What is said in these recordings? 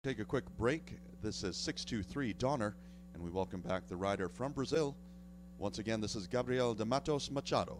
Take a quick break. This is 623 Donner, and we welcome back the rider from Brazil. Once again, this is Gabriel de Matos Machado.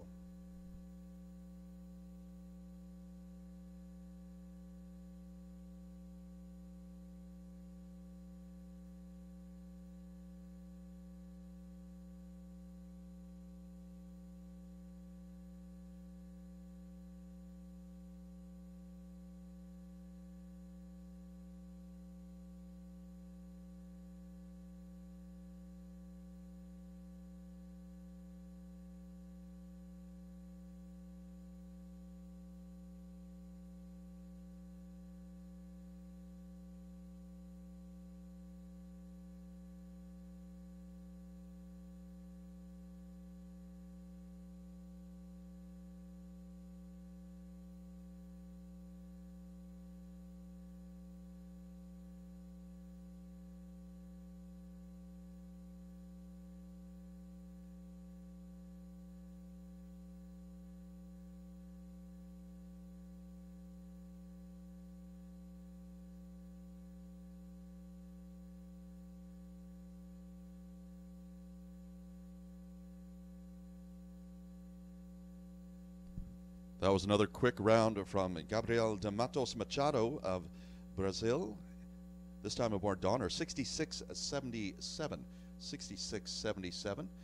That was another quick round from Gabriel de Matos Machado of Brazil. This time aboard Donner, 66.77. 66.77.